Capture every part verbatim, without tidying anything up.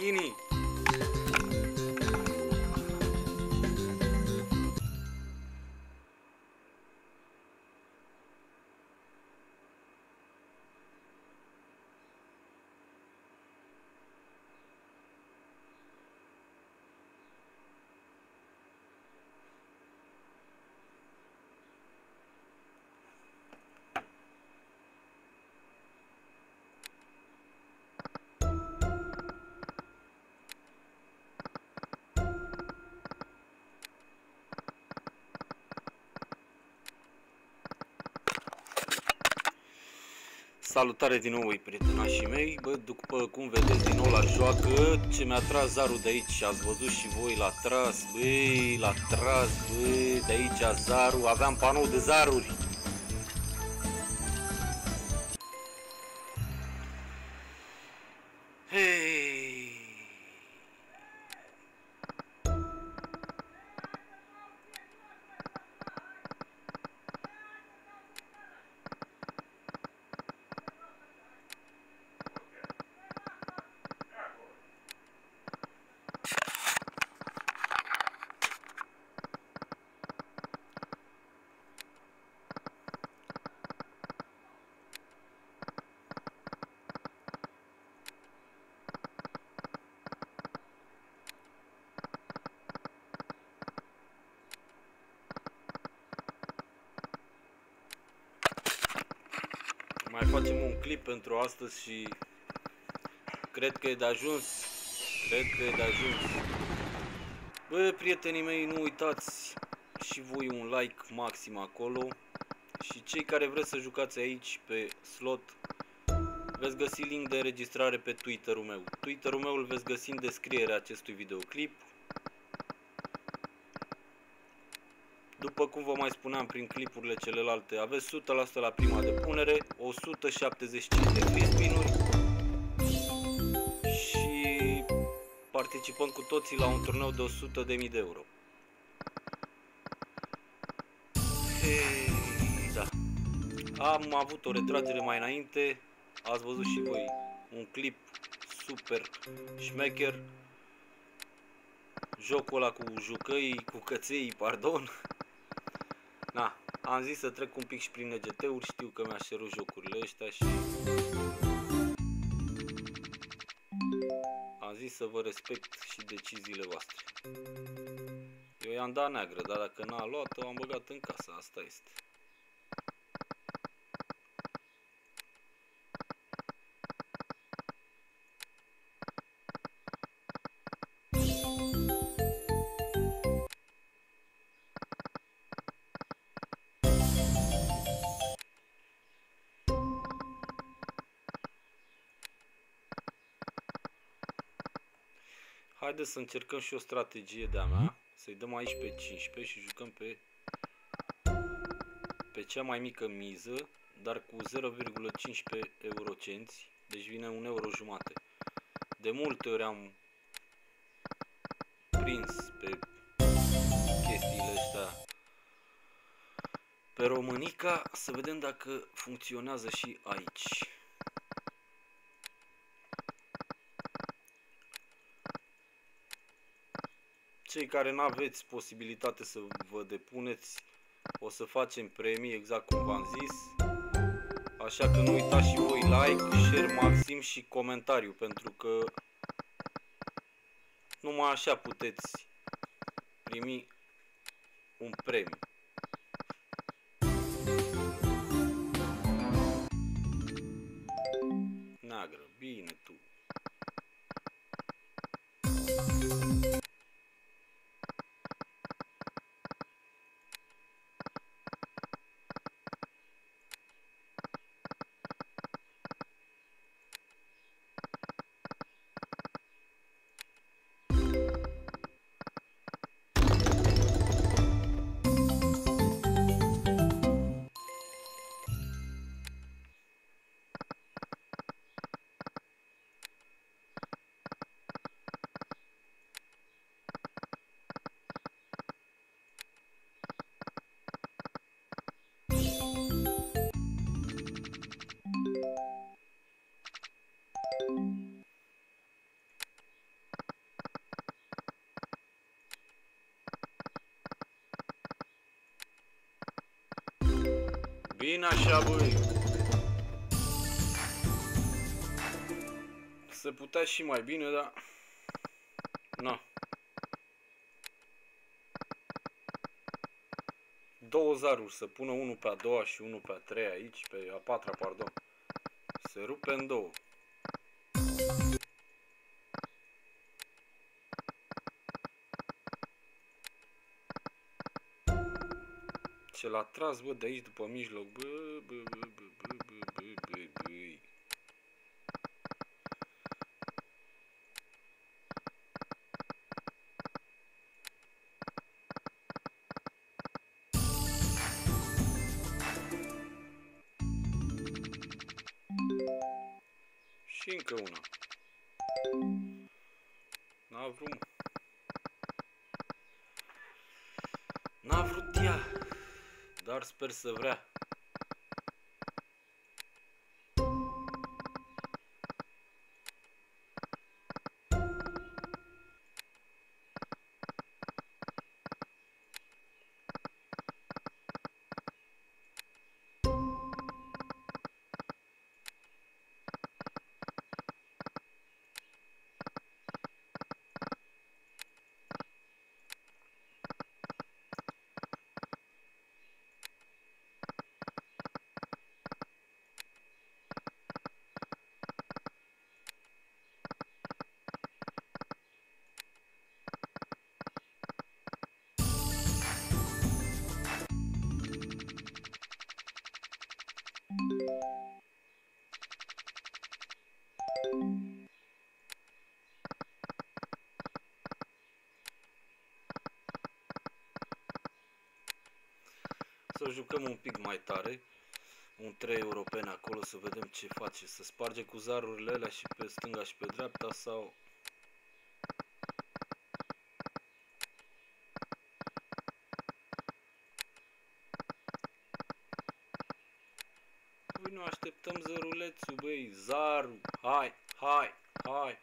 Ghini. Salutare din nou, prietenașii mei. Bă, după cum vedeți din nou la joacă, ce mi-a tras zarul de aici, ați văzut și voi, l-a tras, băi, l-a tras, băi, de aici zarul, aveam panou de zaruri. Hei! Mai facem un clip pentru astăzi și cred că e de ajuns. Cred că e de ajuns. Bă, prietenii mei, nu uitați și voi un like maxim acolo. Și cei care vreți să jucați aici pe slot, veți găsi link de înregistrare pe Twitter-ul meu. Twitter-ul meu îl veți găsi în descrierea acestui videoclip. După cum vă mai spuneam prin clipurile celelalte, aveți o sută la sută la prima depunere, o sută șaptezeci și cinci de free spin-uri și participăm cu toții la un turneu de o sută de mii de euro. Hey, da. Am avut o retragere mai înainte, ați văzut și voi un clip super șmecher. Jocul ăla cu jucăii, cu căței, pardon. Na, am zis să trec un pic și prin N G T-uri, știu că mi-aș cerut jocurile ăștia și am zis să vă respect și deciziile voastre. Eu i-am dat neagră, dar dacă n-a luat-o, am băgat în casă, asta este. Haideți să încercăm și o strategie de-a mea, să-i dăm aici pe cincisprezece și jucăm pe, pe cea mai mică miză, dar cu zero virgulă cincisprezece eurocenți, deci vine un euro jumate. De multe ori am prins pe chestiile astea pe românica, să vedem dacă funcționează și aici. Cei care nu aveți posibilitate să vă depuneți, o să facem premii exact cum v-am zis. Așa că nu uitați și voi like, share maxim și comentariu, pentru că numai așa puteți primi un premiu. Neagră, bine tu. Bine așa, băi. Se putea și mai bine, dar... Na. Două zaruri, să pună unul pe a doua și unul pe a treia aici, pe a patra, pardon. Se rupe în două. Ce l-a tras, bă, de aici după mijloc, bă, bă, bă, bă, bă, bă, bă, bă, bă. Și încă una. N-a vrut. N-a vrut ea. Dar sper să vrea. Să jucăm un pic mai tare. Un trei europene acolo să vedem ce face. Să sparge cu zarurile alea și pe stânga și pe dreapta sau... Păi nu așteptăm zărulețul, băi, zaru, hai, hai, hai.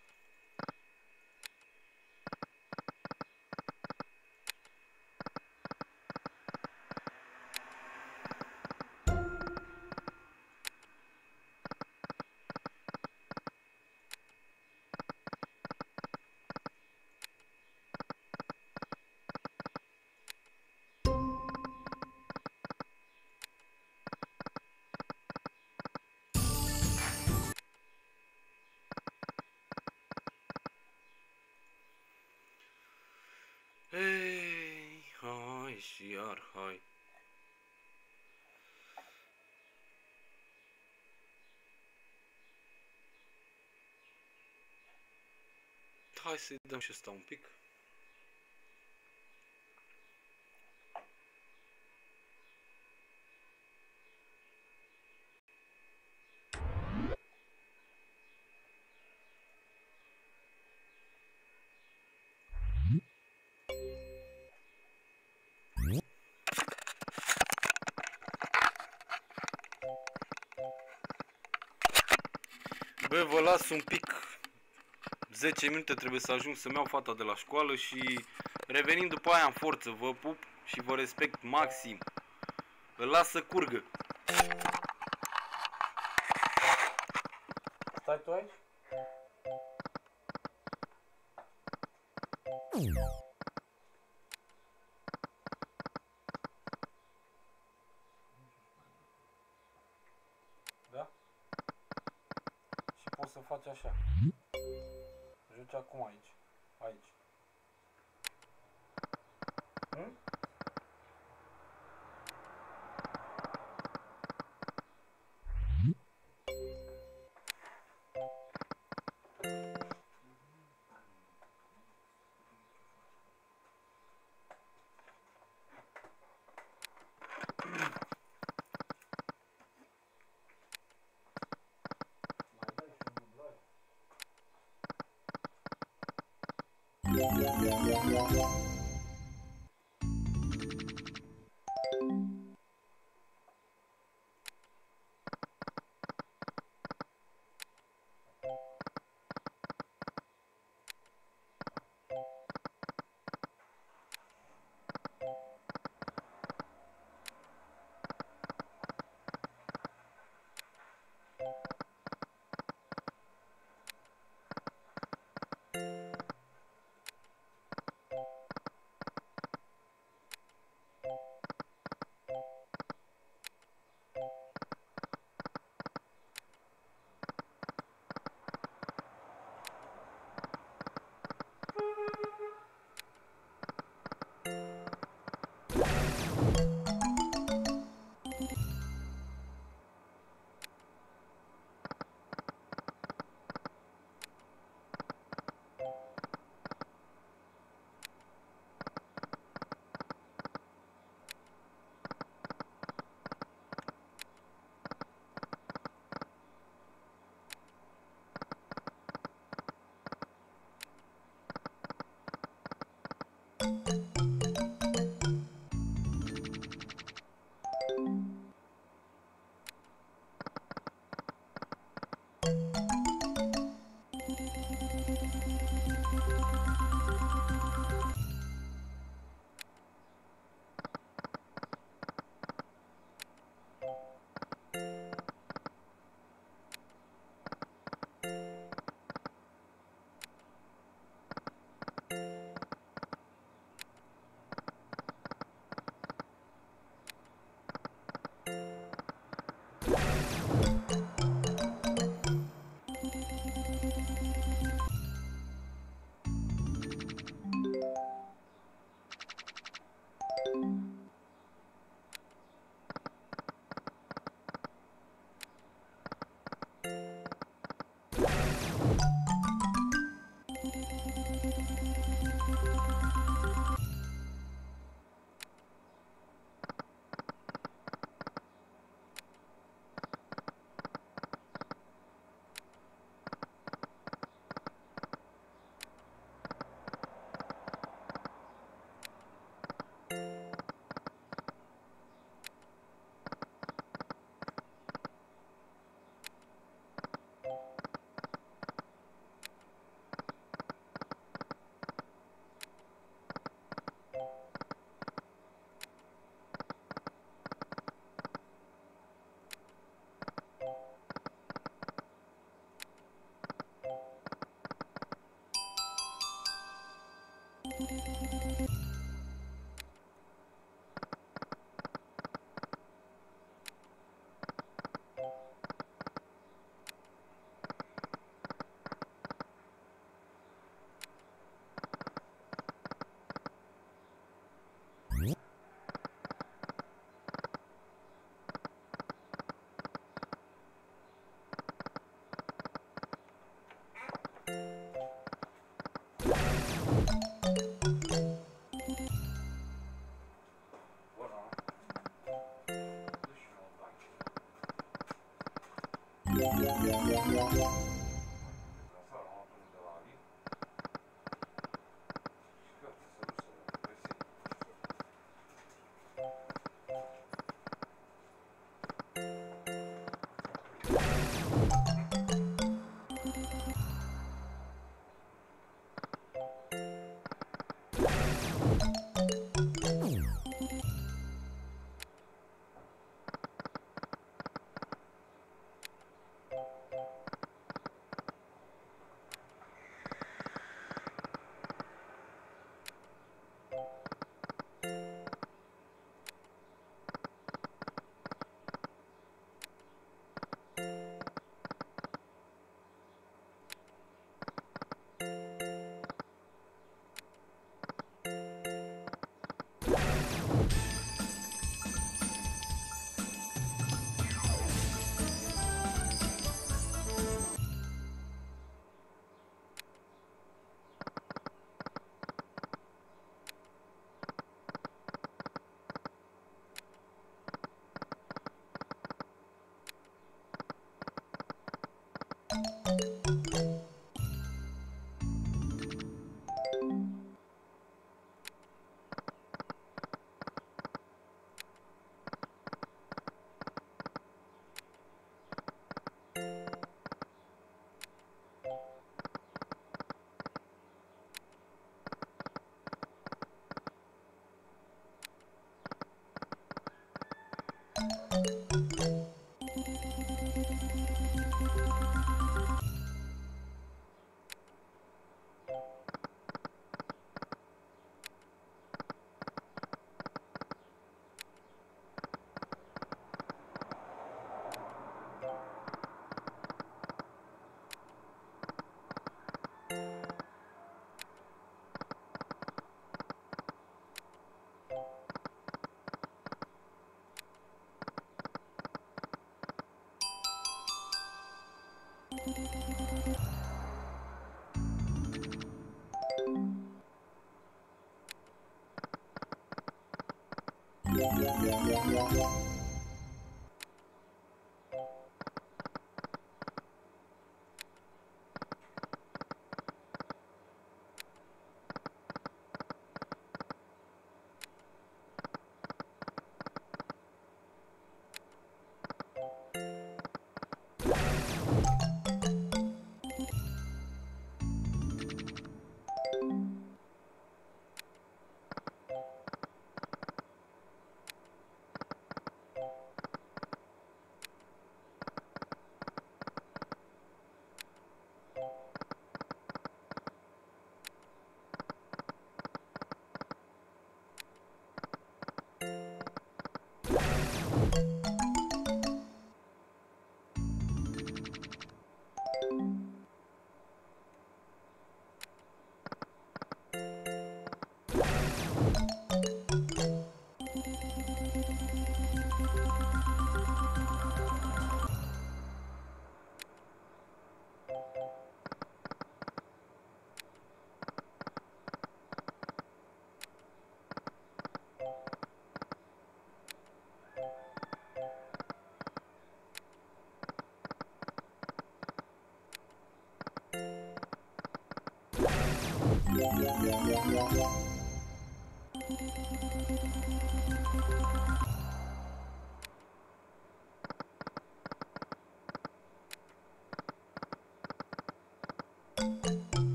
Hei, hai și iar, hai. Hai să-i dăm și ăsta un pic. Bă, vă las un pic. zece minute trebuie să ajung să-mi iau fata de la școală și revenind după aia în forță. Vă pup și vă respect maxim. Îl las să curgă. Stai tu aici? Da? Și poți să faci așa. Joci acum aici. Aici. Hmm?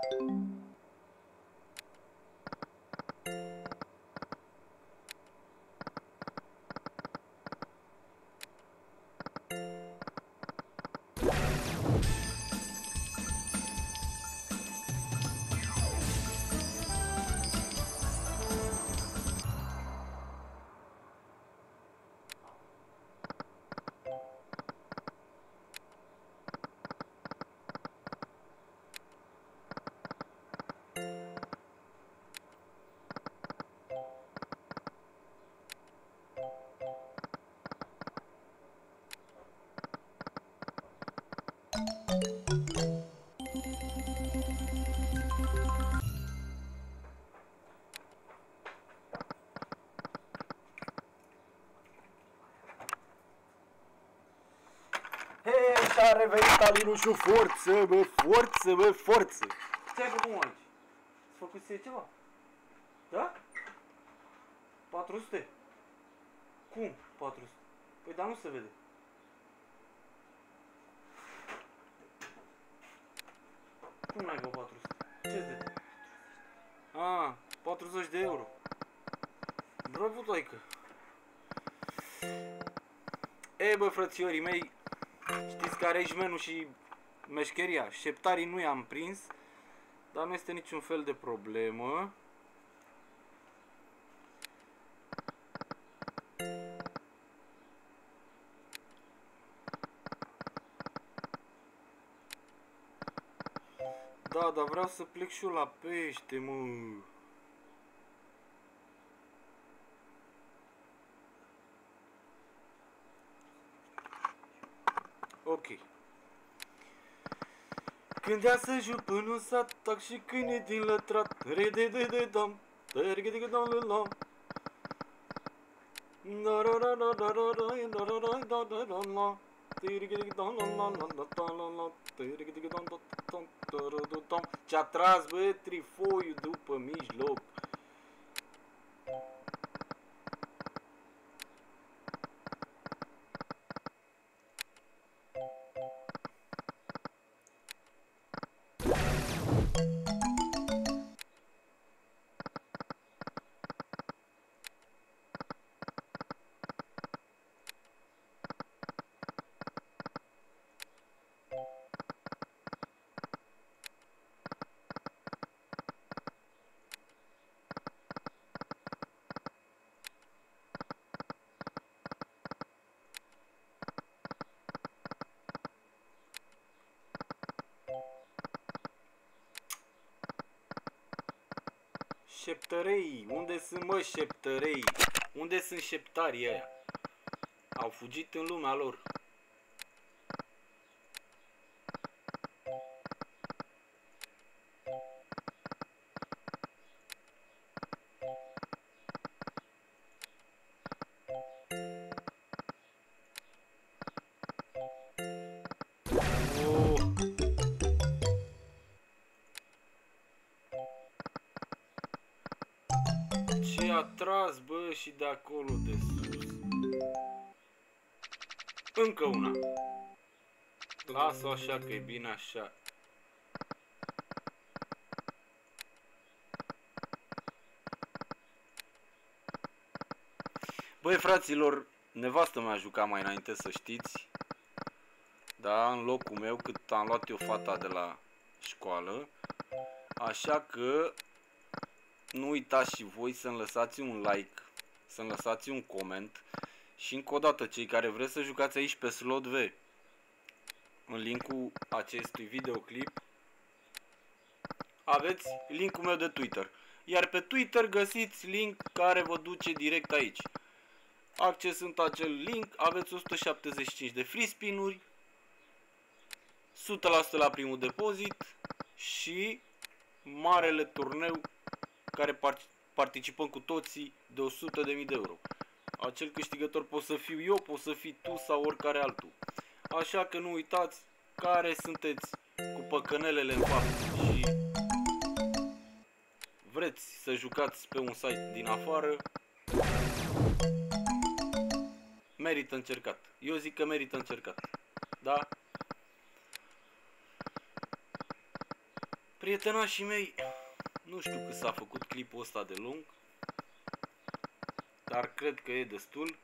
Hei, și-a revenit Alinușul, forță, bă, forță, bă, forță! Ce-ai făcut aici? Ați făcut ție ceva? Da? patru sute? Cum patru sute? Păi dar nu se vede. Cum n-ai bă patru sute? Ce-ți de? Ah, patruzeci de euro. Bravo, toică! E, bă, frățiorii mei, știți care e jmenul și meșcheria? Șeptarii nu i-am prins, dar nu este niciun fel de problemă. Da, dar vreau să plec și eu la pește, mă. Ok. Când ea să joc până în sat, tac și câine din lătrat, rede de de dam, tărghe de dam la la. Da da da da da da da da da da da la. Ce-a tras, bă, trifoiul după mijloc. Șeptărei, unde sunt, mă, șeptărei? Unde sunt șeptarii ăia? Au fugit în lumea lor. Ce a tras, bă, și de acolo de sus. Încă una. Lasă-o așa, că e bine așa. Băi, fraților, nevastă m-a jucat mai înainte, să știți. Da, în locul meu, cât am luat eu fata de la școală. Așa că nu uitați și voi să-mi lăsați un like, să-mi lăsați un coment. Și încă o dată, cei care vreți să jucați aici pe Slot V, în linkul acestui videoclip aveți linkul meu de Twitter. Iar pe Twitter găsiți link care vă duce direct aici. Accesând acel link aveți o sută șaptezeci și cinci de free spin-uri, o sută la sută la primul depozit și marele turneu care participăm cu toții de o sută de mii de euro. Acel câștigător pot să fiu eu, pot să fii tu sau oricare altul. Așa că nu uitați, care sunteți cu păcănelele în fapt și vreți să jucați pe un site din afară, merită încercat. Eu zic că merită încercat. Da? Prietenașii mei, nu știu cât s-a făcut clipul ăsta de lung, dar cred că e destul.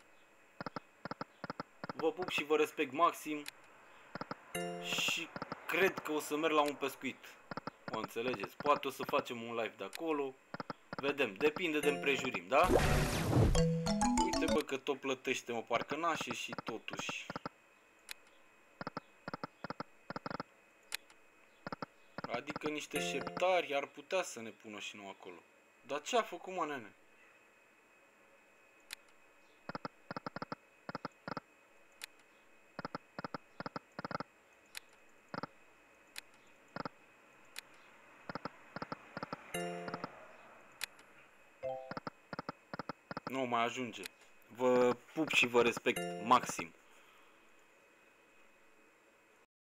Vă pup și vă respect maxim și cred că o să merg la un pescuit. O înțelegeți? Poate o să facem un live de acolo. Vedem, depinde de împrejurim, da? Uite bă că tot plătește o parcă nașe și totuși. Adică niște șeptari ar putea să ne pună și nou acolo. Dar ce a făcut, mă, nene? Nu mai ajunge. Vă pup și vă respect maxim.